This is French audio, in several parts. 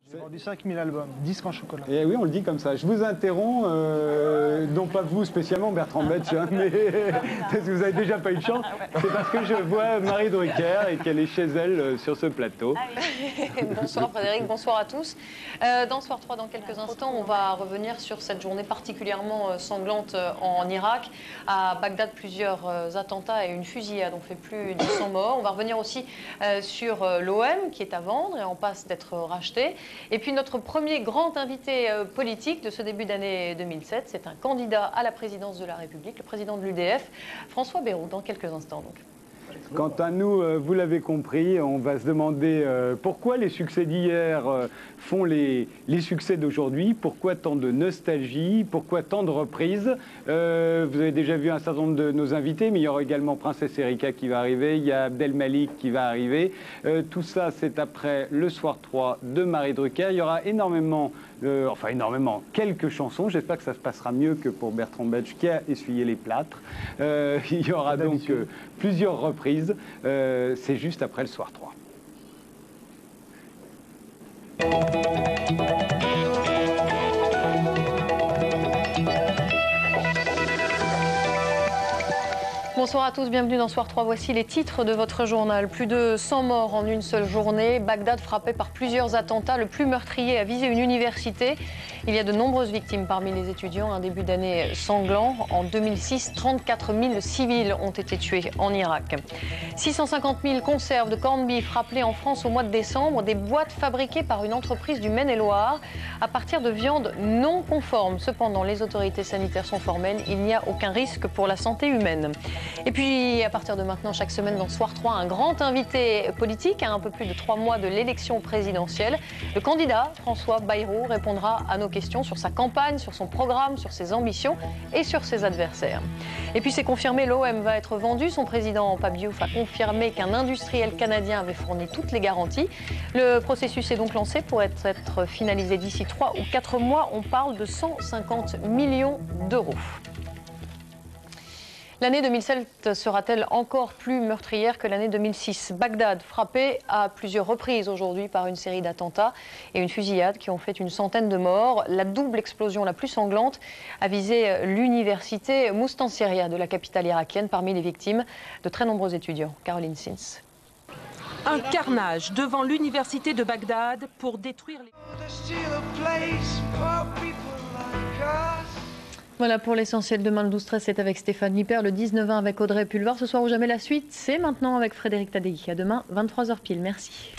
J'ai vendu 5000 albums, disques en chocolat. Et oui, on le dit comme ça. Je vous interromps, non pas vous spécialement, Bertrand Betsch, hein, mais parce que vous n'avez déjà pas eu de chance. C'est parce que je vois Marie Drucker et qu'elle est chez elle sur ce plateau. Bonsoir Frédéric, bonsoir à tous. Dans Soir 3, dans quelques instants, on va revenir sur cette journée particulièrement sanglante en Irak. À Bagdad, plusieurs attentats et une fusillade ont fait plus de 100 morts. On va revenir aussi sur l'OM qui est à vendre et en passe d'être racheté. Et puis notre premier grand invité politique de ce début d'année 2007, c'est un candidat à la présidence de la République, le président de l'UDF, François Bayrou, dans quelques instants donc. Quant à nous, vous l'avez compris, on va se demander pourquoi les succès d'hier font les succès d'aujourd'hui, pourquoi tant de nostalgie, pourquoi tant de reprises. Vous avez déjà vu un certain nombre de nos invités, mais il y aura également Princesse Erika qui va arriver, il y a Abdelmalik qui va arriver. Tout ça, c'est après le Soir 3 de Marie Drucker. Il y aura énormément, quelques chansons. J'espère que ça se passera mieux que pour Bertrand Betsch qui a essuyé les plâtres. Il y aura donc plusieurs reprises. C'est juste après le Soir 3. Bonsoir à tous, bienvenue dans Soir 3. Voici les titres de votre journal. Plus de 100 morts en une seule journée. Bagdad frappé par plusieurs attentats. Le plus meurtrier a visé une université. Il y a de nombreuses victimes parmi les étudiants. Un début d'année sanglant. En 2006, 34 000 civils ont été tués en Irak. 650 000 conserves de corned beef rappelées en France au mois de décembre. Des boîtes fabriquées par une entreprise du Maine-et-Loire à partir de viande non conforme. Cependant, les autorités sanitaires sont formelles. Il n'y a aucun risque pour la santé humaine. Et puis, à partir de maintenant, chaque semaine dans Soir 3, un grand invité politique à un peu plus de 3 mois de l'élection présidentielle. Le candidat, François Bayrou, répondra à nos questions sur sa campagne, sur son programme, sur ses ambitions et sur ses adversaires. Et puis, c'est confirmé, l'OM va être vendu. Son président, Pape Diouf, a confirmé qu'un industriel canadien avait fourni toutes les garanties. Le processus est donc lancé pour être finalisé d'ici 3 ou 4 mois. On parle de 150 millions d'euros. L'année 2007 sera-t-elle encore plus meurtrière que l'année 2006 ? Bagdad, frappé à plusieurs reprises aujourd'hui par une série d'attentats et une fusillade qui ont fait une centaine de morts. La double explosion la plus sanglante a visé l'université Moustansiria de la capitale irakienne. Parmi les victimes, de très nombreux étudiants. Caroline Sins. Un carnage devant l'université de Bagdad pour détruire les... Voilà pour l'essentiel. Demain, le 12-13, c'est avec Stéphane Nipper. Le 19-20 avec Audrey Pulvar. Ce soir ou jamais la suite, c'est maintenant avec Frédéric Tadei. À demain, 23h pile. Merci.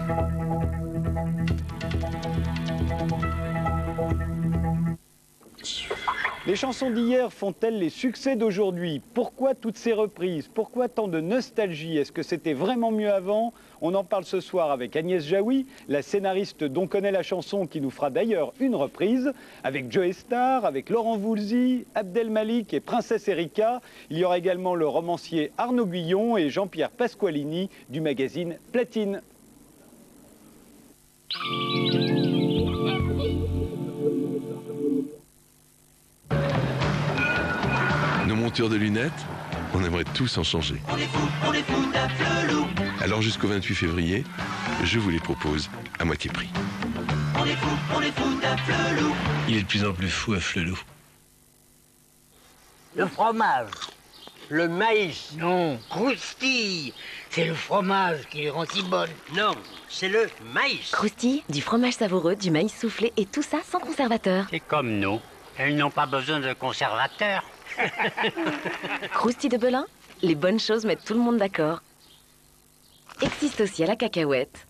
Les chansons d'hier font-elles les succès d'aujourd'hui? Pourquoi toutes ces reprises? Pourquoi tant de nostalgie? Est-ce que c'était vraiment mieux avant? On en parle ce soir avec Agnès Jaoui, la scénariste dont connaît la chanson, qui nous fera d'ailleurs une reprise, avec Joe Star, avec Laurent Voulzy, Abdelmalik et Princesse Erika. Il y aura également le romancier Arnaud Guillon et Jean-Pierre Pasqualini du magazine Platine. Nos montures de lunettes, on aimerait tous en changer. On les fout d'un flelou. Alors jusqu'au 28 février, je vous les propose à moitié prix. On les fout d'un flelou. Il est de plus en plus fou à flelou. Le fromage, le maïs. Non. Croustille, c'est le fromage qui les rend si bonnes. Non, c'est le maïs. Croustille, du fromage savoureux, du maïs soufflé et tout ça sans conservateur. C'est comme nous, elles n'ont pas besoin de conservateur. Croustille de Belin, les bonnes choses mettent tout le monde d'accord. Existe aussi à la cacahuète.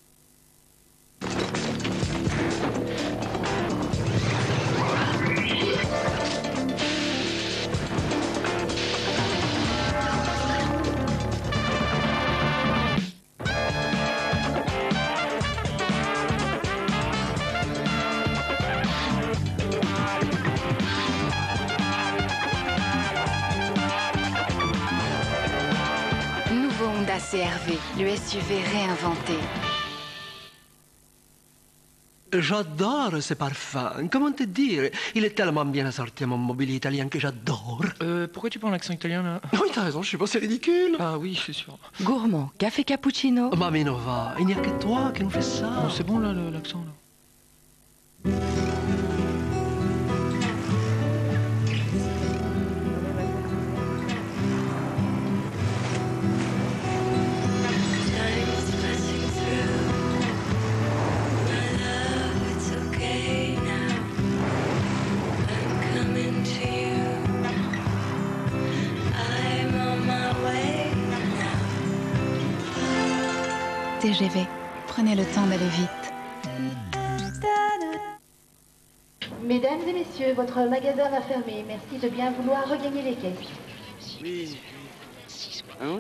CR-V, le SUV réinventé. J'adore ce parfum. Comment te dire? Il est tellement bien assorti à mon mobilier italien que j'adore. Pourquoi tu prends l'accent italien là? Oui, t'as raison, je suis pas si ridicule. Ah oui, je suis sûr. Gourmand, café cappuccino. Maminova, il n'y a que toi qui nous fais ça. C'est bon là, l'accent là. TGV. Prenez le temps d'aller vite. Mesdames et messieurs, votre magasin va fermer. Merci de bien vouloir regagner les caisses. Oui. Hein?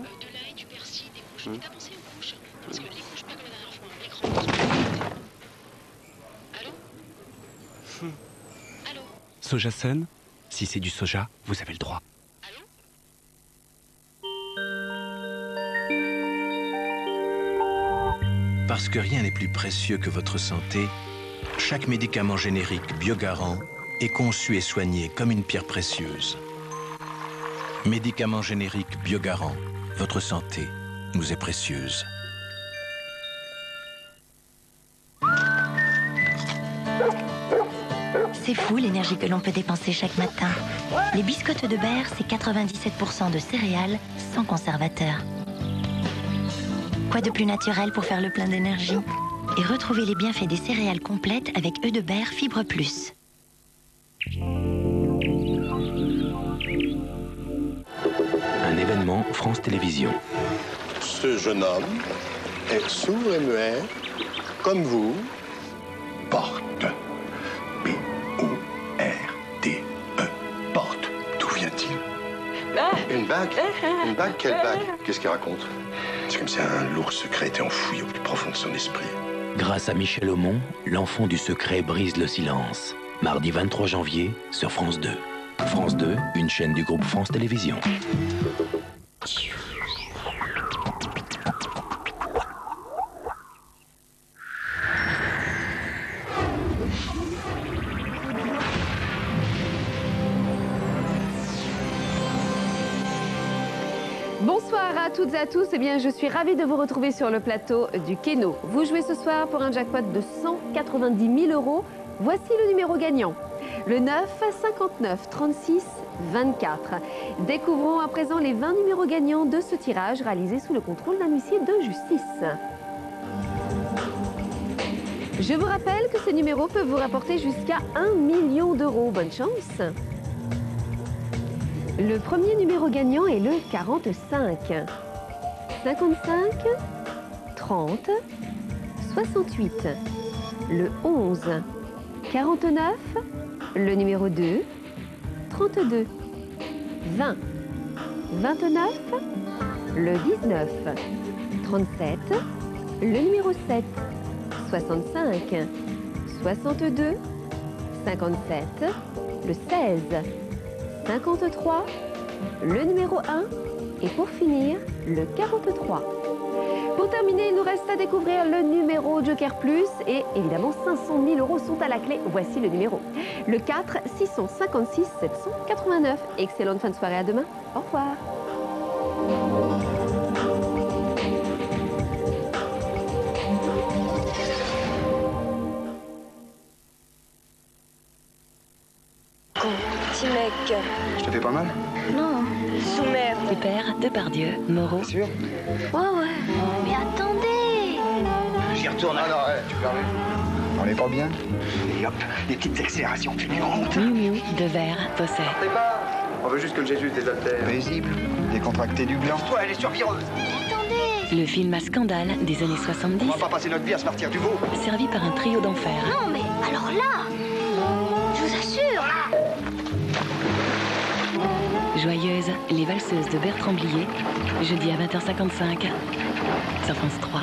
Sojasun, si c'est du soja, vous avez le droit. Parce que rien n'est plus précieux que votre santé, chaque médicament générique Biogarant est conçu et soigné comme une pierre précieuse. Médicament générique Biogarant, votre santé nous est précieuse. C'est fou l'énergie que l'on peut dépenser chaque matin. Les biscottes de Berre, c'est 97% de céréales sans conservateur. Quoi de plus naturel pour faire le plein d'énergie? Et retrouver les bienfaits des céréales complètes avec œufs de Berre Fibre Plus. Un événement France Télévisions. Ce jeune homme est sourd et muet, comme vous. Porte. P-O-R-T-E. Porte. D'où vient-il? Une bague? Une bague? Quelle bague? Qu'est-ce qu'il raconte? C'est comme si un lourd secret était enfoui au plus profond de son esprit. Grâce à Michel Aumont, l'enfant du secret brise le silence. Mardi 23 janvier sur France 2. France 2, une chaîne du groupe France Télévisions. Bonsoir à toutes et à tous, je suis ravie de vous retrouver sur le plateau du Keno. Vous jouez ce soir pour un jackpot de 190 000 €. Voici le numéro gagnant, le 9 59 36 24. Découvrons à présent les 20 numéros gagnants de ce tirage réalisé sous le contrôle d'un huissier de justice. Je vous rappelle que ces numéros peuvent vous rapporter jusqu'à 1 million d'euros. Bonne chance! Le premier numéro gagnant est le 45. 55, 30, 68. Le 11, 49, le numéro 2, 32. 20, 29, le 19. 37, le numéro 7. 65, 62, 57, le 16. 53, le numéro 1 et pour finir, le 43. Pour terminer, il nous reste à découvrir le numéro Joker Plus et évidemment 500 000 € sont à la clé. Voici le numéro. Le 4 656 789. Excellente fin de soirée, à demain. Au revoir. Petit mec. Je te fais pas mal? Non. Sous-merde. Super, Depardieu, Moreau. T'es sûr? Ouais. Mais attendez. J'y retourne. Ah non, ouais, tu permets. On est pas bien? Et hop, des petites accélérations fulgurantes. Miu Miu, Devers, Posset. C'est pas. On veut juste que le Jésus désaltère. Paisible, décontracté du blanc. Toi, elle est survireuse. Attendez. Le film à scandale des années 70. On va pas passer notre vie à se partir du veau. Servi par un trio d'enfer. Non, mais alors là, je vous assure. Joyeuse, les valseuses de Bertrand Blier. Jeudi à 20h55 sur France 3.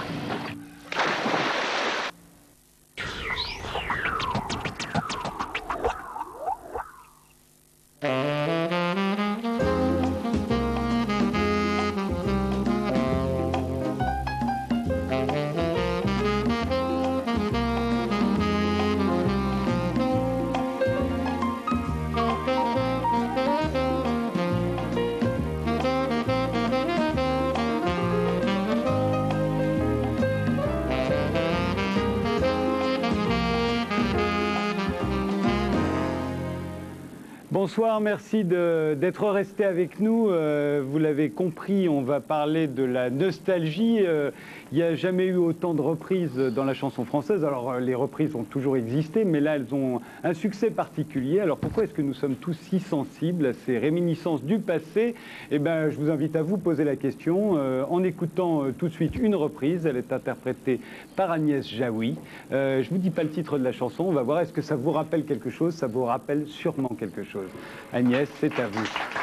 Bonsoir, merci d'être resté avec nous. Vous l'avez compris, on va parler de la nostalgie. Il n'y a jamais eu autant de reprises dans la chanson française. Alors, les reprises ont toujours existé, mais là, elles ont un succès particulier. Alors, pourquoi est-ce que nous sommes tous si sensibles à ces réminiscences du passé? Eh bien, je vous invite à vous poser la question en écoutant tout de suite une reprise. Elle est interprétée par Agnès Jaoui. Je ne vous dis pas le titre de la chanson. On va voir, est-ce que ça vous rappelle quelque chose? Ça vous rappelle sûrement quelque chose. Agnès, c'est à vous.